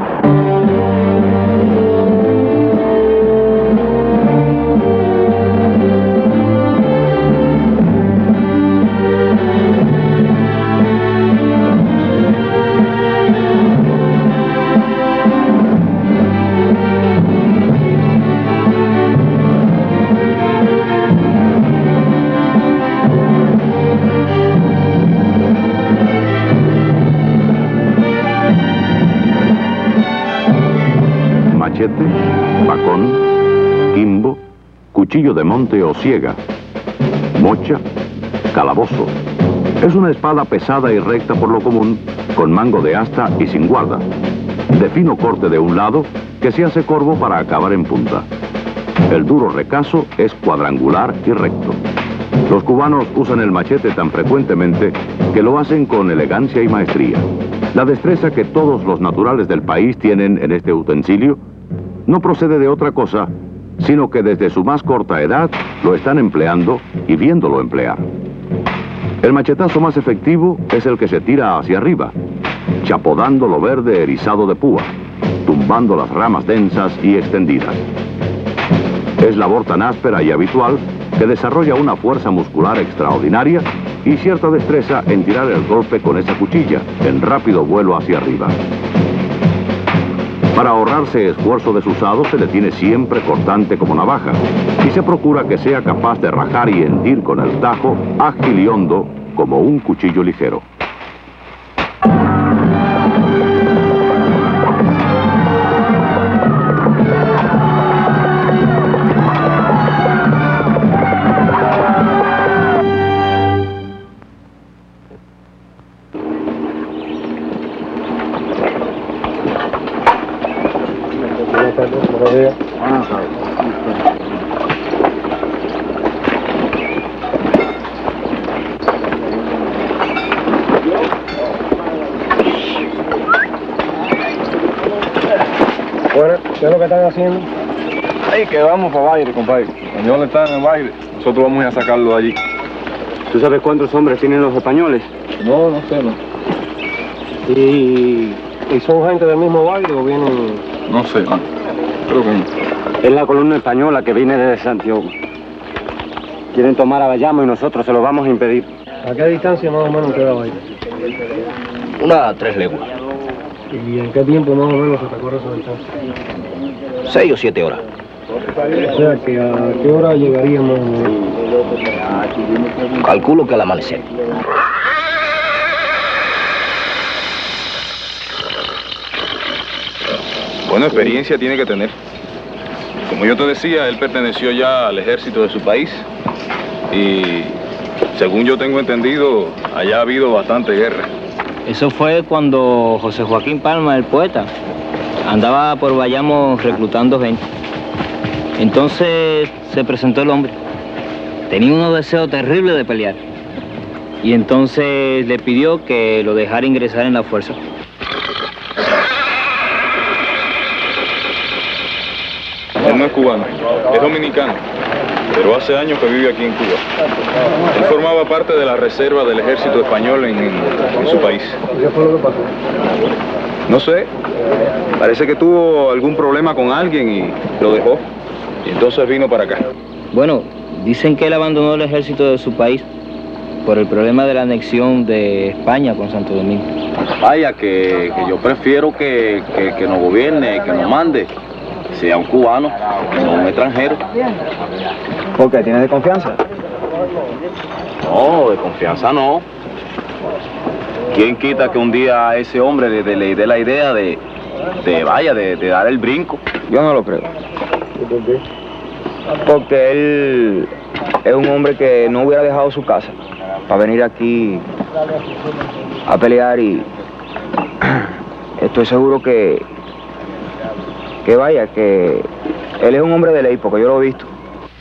Machete, bacón, quimbo, cuchillo de monte o siega, mocha, calabozo. Es una espada pesada y recta por lo común, con mango de asta y sin guarda, de fino corte de un lado que se hace corvo para acabar en punta. El duro recazo es cuadrangular y recto. Los cubanos usan el machete tan frecuentemente que lo hacen con elegancia y maestría. La destreza que todos los naturales del país tienen en este utensilio no procede de otra cosa, sino que desde su más corta edad lo están empleando y viéndolo emplear. El machetazo más efectivo es el que se tira hacia arriba, chapodando lo verde erizado de púa, tumbando las ramas densas y extendidas. Es labor tan áspera y habitual que desarrolla una fuerza muscular extraordinaria y cierta destreza en tirar el golpe con esa cuchilla, en rápido vuelo hacia arriba. Para ahorrarse esfuerzo desusado se le tiene siempre cortante como navaja y se procura que sea capaz de rajar y hendir con el tajo ágil y hondo como un cuchillo ligero. Bueno, ¿qué es lo que están haciendo? Ay, que vamos para baile, compadre. Los españoles están en el baile. Nosotros vamos a ir a sacarlo de allí. ¿Tú sabes cuántos hombres tienen los españoles? No, no sé, no. ¿Y, y son gente del mismo baile o vienen...? No sé, no. Creo que no. Es la columna española que viene desde Santiago. Quieren tomar a Bayamo y nosotros se lo vamos a impedir. ¿A qué distancia más o menos queda baile? Una tres leguas. ¿Y en qué tiempo más o menos se recorre esa distancia? Seis o siete horas. O sea, que ¿a qué hora llegaríamos? Calculo que al amanecer. Bueno, experiencia tiene que tener. Como yo te decía, él perteneció ya al ejército de su país y, según yo tengo entendido, allá ha habido bastante guerra. Eso fue cuando José Joaquín Palma, el poeta, andaba por Bayamo reclutando gente. Entonces se presentó el hombre. Tenía unos deseos terribles de pelear. Y entonces le pidió que lo dejara ingresar en la fuerza. Él no es cubano, es dominicano, pero hace años que vive aquí en Cuba. Él formaba parte de la reserva del ejército español en, en, en su país. ¿Qué fue lo que pasó? No sé, parece que tuvo algún problema con alguien y lo dejó. Y entonces vino para acá. Bueno, dicen que él abandonó el ejército de su país por el problema de la anexión de España con Santo Domingo. Vaya, que, que yo prefiero que, que, que nos gobierne, que nos mande, sea un cubano, no un extranjero. ¿Por qué? ¿Tienes de confianza? No, de confianza no. ¿Quién quita que un día a ese hombre le, le, le dé la idea de, de vaya, de, de dar el brinco? Yo no lo creo. ¿Por qué? Porque él es un hombre que no hubiera dejado su casa para venir aquí a pelear y estoy seguro que, que vaya, que él es un hombre de ley, porque yo lo he visto.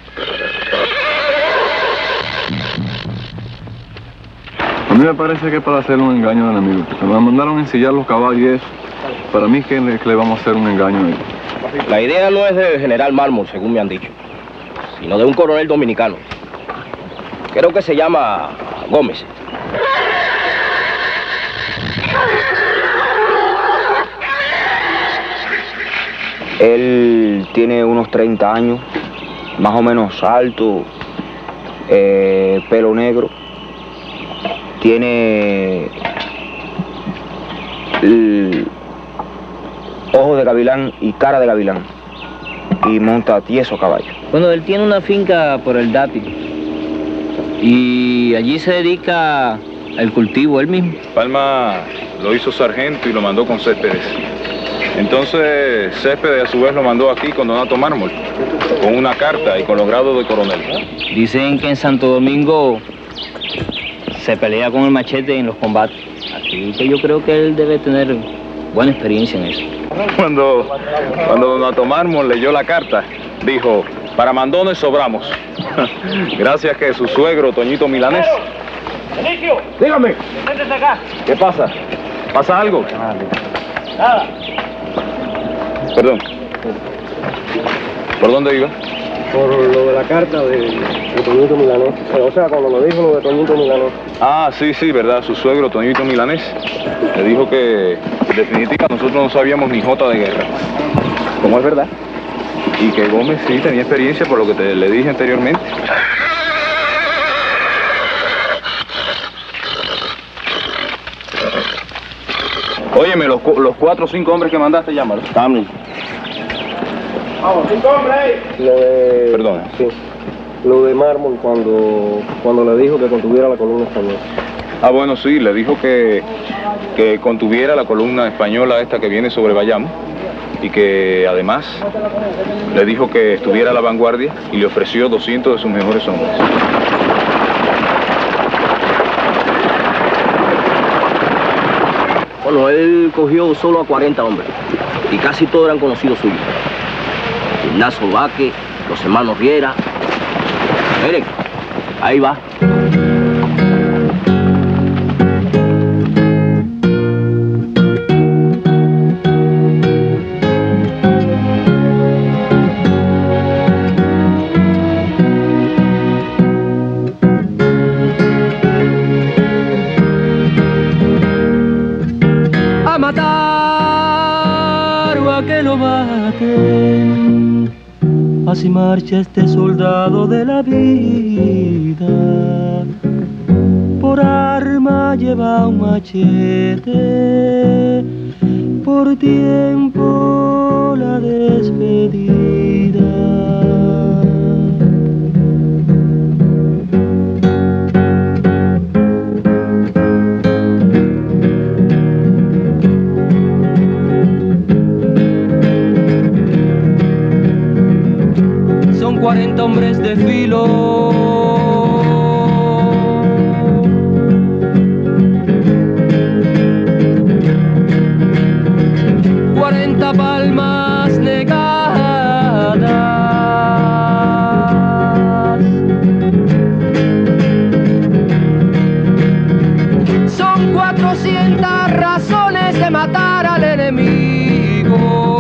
A mí me parece que es para hacer un engaño al enemigo, porque me mandaron a ensillar los caballos y eso. Para mí, ¿qué le, que le vamos a hacer un engaño a él? La idea no es del general Mármol, según me han dicho, sino de un coronel dominicano. Creo que se llama Gómez. Él tiene unos treinta años, más o menos alto, eh, pelo negro. Tiene el ojo de gavilán y cara de gavilán. Y monta tieso caballo. Bueno, él tiene una finca por el Dápiro. Y allí se dedica al cultivo él mismo. Palma lo hizo sargento y lo mandó con Céspedes. Entonces Céspedes a su vez lo mandó aquí con Donato Mármol, con una carta y con los grados de coronel. Dicen que en Santo Domingo se pelea con el machete en los combates. Así que yo creo que él debe tener buena experiencia en eso. Cuando, cuando don Otto Mármol leyó la carta, dijo, para mandones sobramos. Gracias que su suegro, Toñito Milanés. ¡Benicio! Dígame. Siéntese acá. ¿Qué pasa? ¿Pasa algo? Nada. Perdón. ¿Por dónde iba? Por lo de la carta de, de Toñito Milanés. O sea, cuando lo dijo lo de Toñito Milanés. Ah, sí, sí, verdad. Su suegro, Toñito Milanés, le dijo que, en definitiva, nosotros no sabíamos ni jota de guerra. Como es verdad. Y que Gómez sí tenía experiencia por lo que te, le dije anteriormente. Óyeme, los, los cuatro o cinco hombres que mandaste, llámalos. También. Vamos, cinco hombres. Lo de... Perdona. Sí. Lo de Mármol cuando, cuando le dijo que contuviera la columna española. Ah, bueno, sí, le dijo que, que contuviera la columna española esta que viene sobre Bayamo y que además le dijo que estuviera a la vanguardia y le ofreció doscientos de sus mejores hombres. Bueno, él cogió solo a cuarenta hombres y casi todos eran conocidos suyos. Ignacio Vaque, los hermanos Riera. Miren, ahí va. A matar o a que lo maten, así marcha este soldado de la vida. Por arma lleva un machete, por tiempo la despedida. Son cuarenta hombres de filo, cuarenta palmas negadas. Son cuatrocientas razones de matar al enemigo.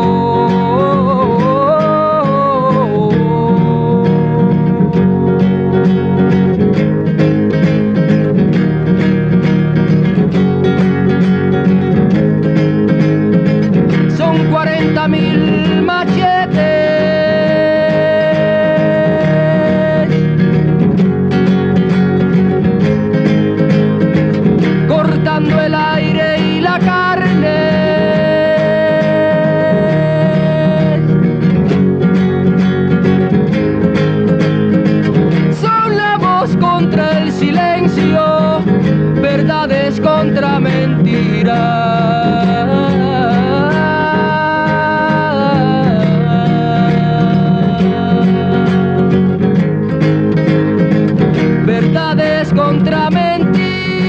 Mil machetes cortando el aire y la carne. Son la voz contra el silencio, verdades contra mentiras. Contra mentiras.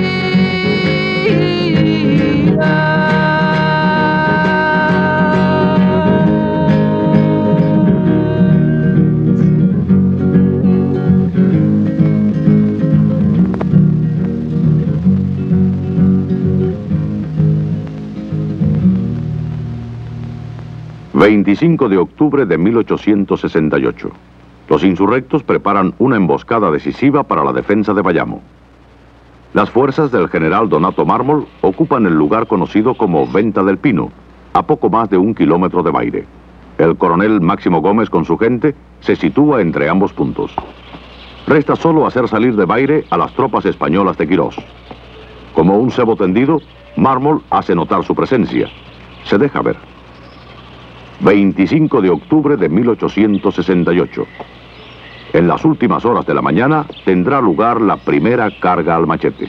veinticinco de octubre de mil ochocientos sesenta y ocho. Los insurrectos preparan una emboscada decisiva para la defensa de Bayamo. Las fuerzas del general Donato Mármol ocupan el lugar conocido como Venta del Pino, a poco más de un kilómetro de Baire. El coronel Máximo Gómez con su gente se sitúa entre ambos puntos. Resta solo hacer salir de Baire a las tropas españolas de Quirós. Como un cebo tendido, Mármol hace notar su presencia. Se deja ver. veinticinco de octubre de mil ochocientos sesenta y ocho. En las últimas horas de la mañana tendrá lugar la primera carga al machete.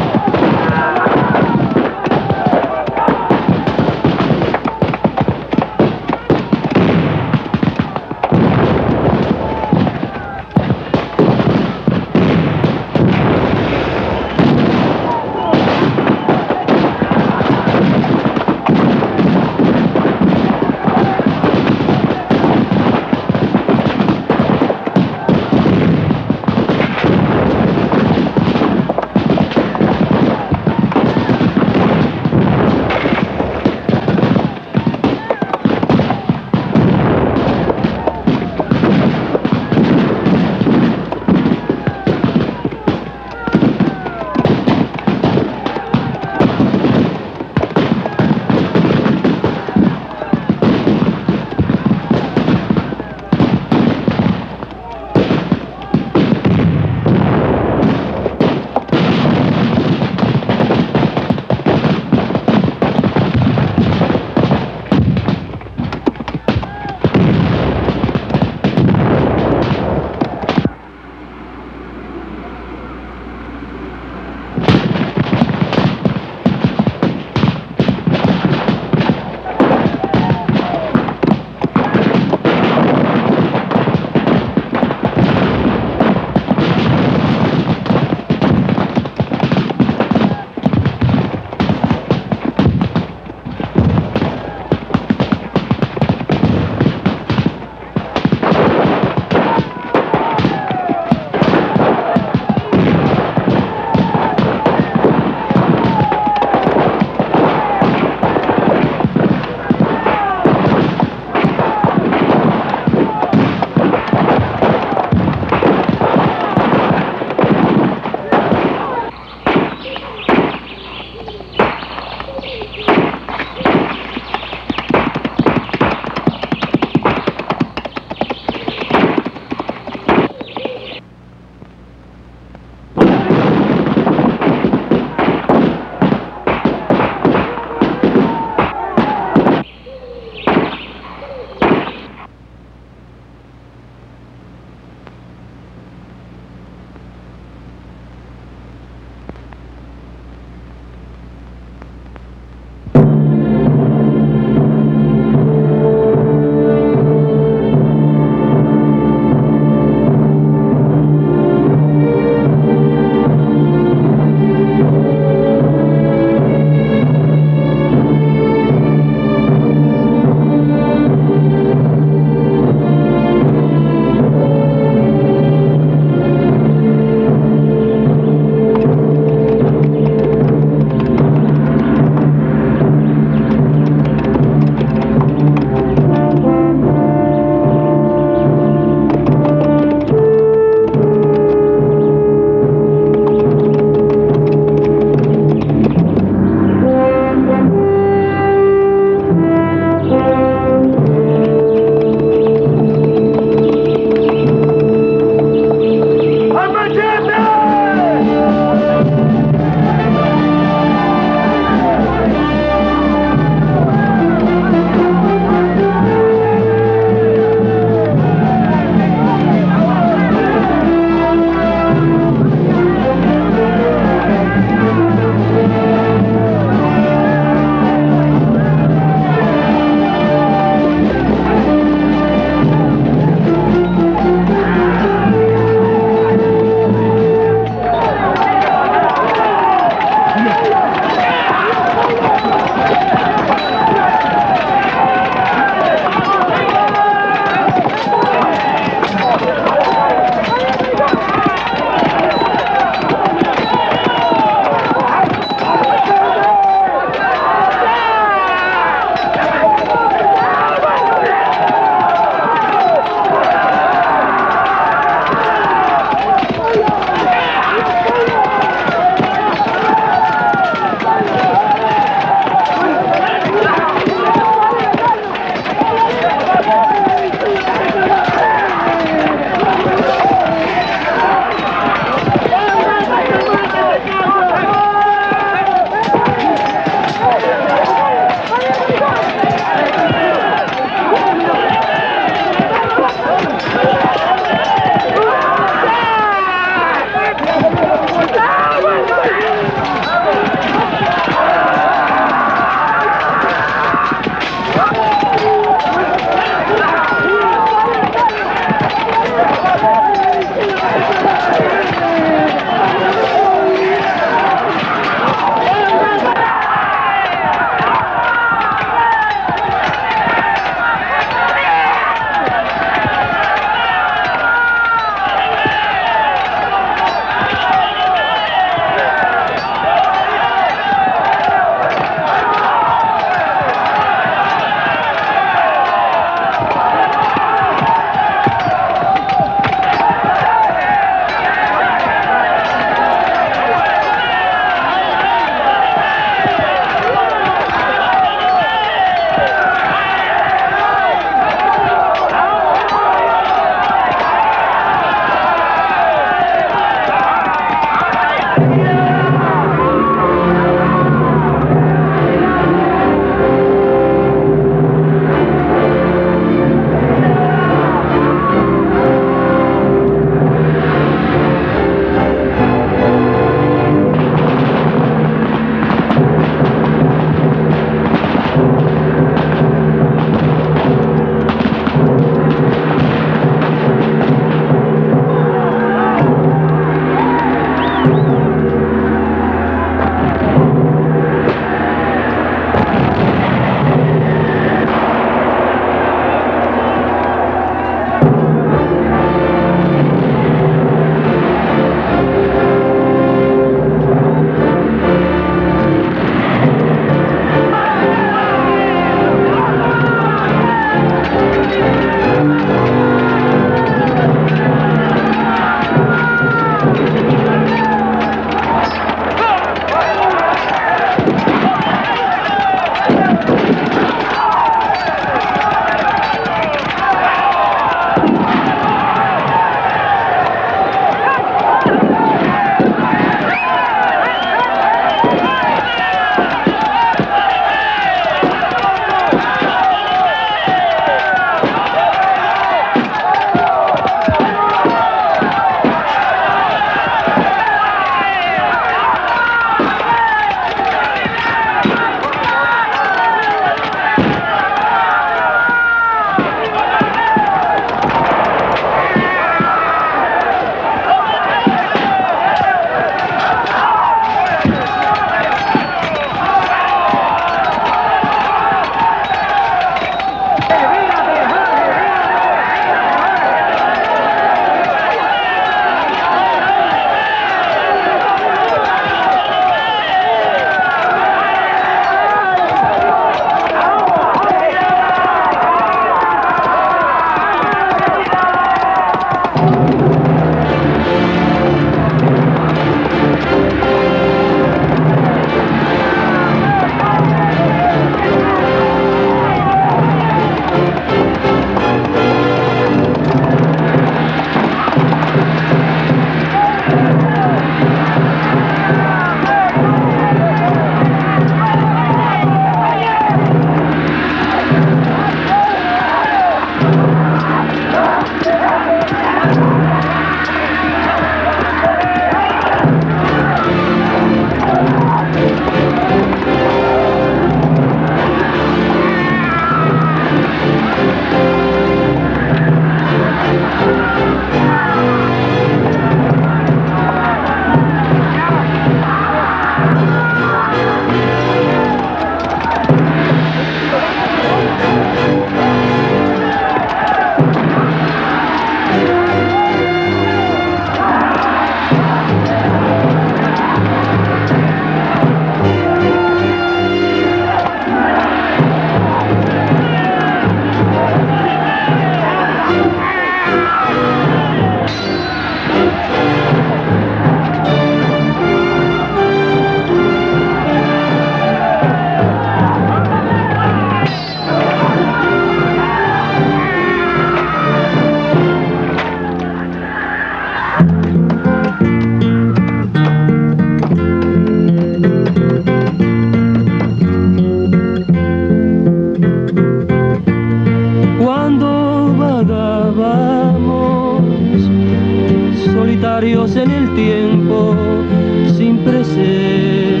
vagábamos solitarios en el tiempo sin presente.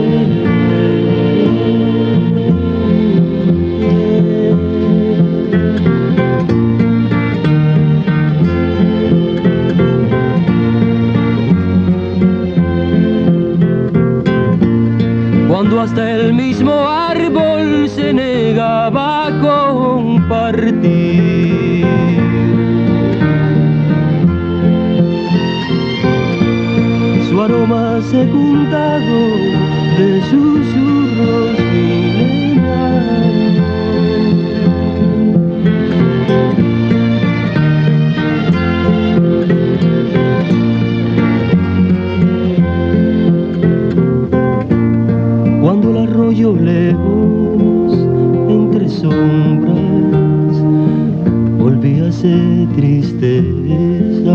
Cuando hasta el mismo árbol se negaba a compartir. Su aroma secundado de susurros milenarios. Cuando el arroyo lejos entre sombras volvíase tristeza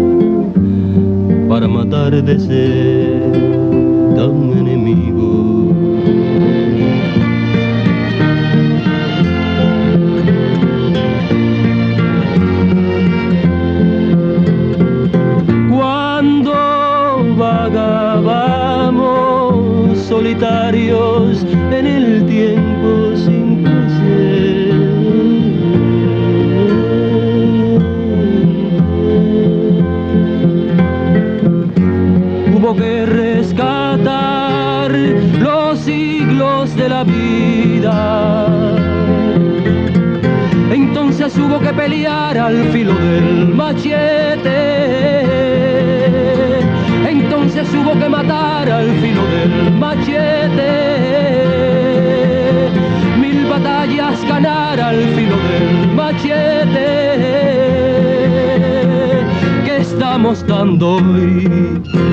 para matar de ser tan enemigo. Cuando vagábamos solitarios en el tiempo sin placer. Hubo que rescatar los siglos de la vida. Entonces hubo que pelear al filo del machete. Entonces hubo que matar al filo del machete. Mil batallas ganar al filo del machete. ¿Qué estamos dando hoy?